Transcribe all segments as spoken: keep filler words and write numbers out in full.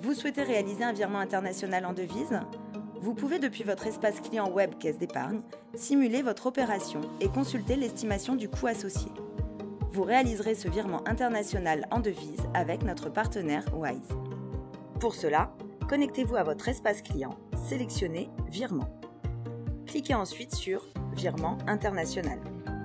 Vous souhaitez réaliser un virement international en devise? Vous pouvez depuis votre espace client web Caisse d'épargne simuler votre opération et consulter l'estimation du coût associé. Vous réaliserez ce virement international en devise avec notre partenaire Wise. Pour cela, connectez-vous à votre espace client, sélectionnez Virement. Cliquez ensuite sur Virement international.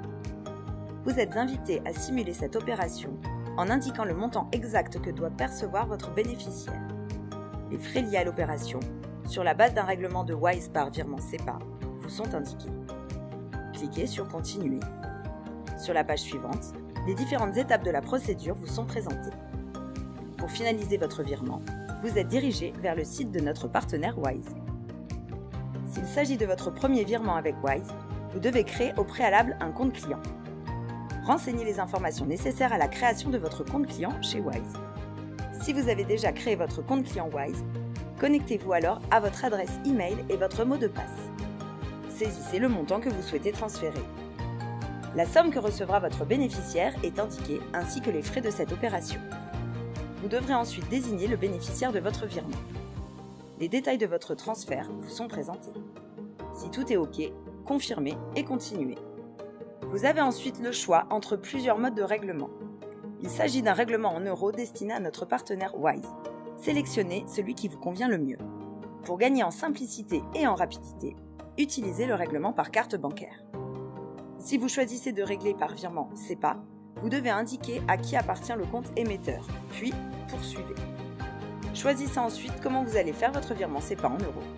Vous êtes invité à simuler cette opération en indiquant le montant exact que doit percevoir votre bénéficiaire. Les frais liés à l'opération, sur la base d'un règlement de Wise par virement SEPA, vous sont indiqués. Cliquez sur Continuer. Sur la page suivante, les différentes étapes de la procédure vous sont présentées. Pour finaliser votre virement, vous êtes dirigé vers le site de notre partenaire Wise. S'il s'agit de votre premier virement avec Wise, vous devez créer au préalable un compte client. Renseignez les informations nécessaires à la création de votre compte client chez Wise. Si vous avez déjà créé votre compte client Wise, connectez-vous alors à votre adresse email et votre mot de passe. Saisissez le montant que vous souhaitez transférer. La somme que recevra votre bénéficiaire est indiquée ainsi que les frais de cette opération. Vous devrez ensuite désigner le bénéficiaire de votre virement. Les détails de votre transfert vous sont présentés. Si tout est OK, confirmez et continuez. Vous avez ensuite le choix entre plusieurs modes de règlement. Il s'agit d'un règlement en euros destiné à notre partenaire Wise. Sélectionnez celui qui vous convient le mieux. Pour gagner en simplicité et en rapidité, utilisez le règlement par carte bancaire. Si vous choisissez de régler par virement SEPA, vous devez indiquer à qui appartient le compte émetteur, puis poursuivez. Choisissez ensuite comment vous allez faire votre virement SEPA en euros.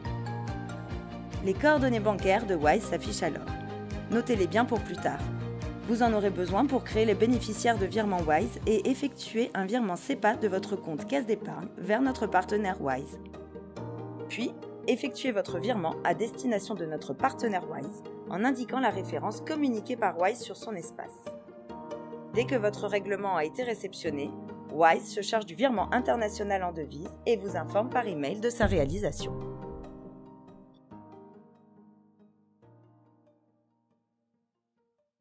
Les coordonnées bancaires de Wise s'affichent alors. Notez-les bien pour plus tard. Vous en aurez besoin pour créer les bénéficiaires de virement Wise et effectuer un virement SEPA de votre compte Caisse d'épargne vers notre partenaire Wise. Puis, effectuez votre virement à destination de notre partenaire Wise en indiquant la référence communiquée par Wise sur son espace. Dès que votre règlement a été réceptionné, Wise se charge du virement international en devise et vous informe par email de sa réalisation.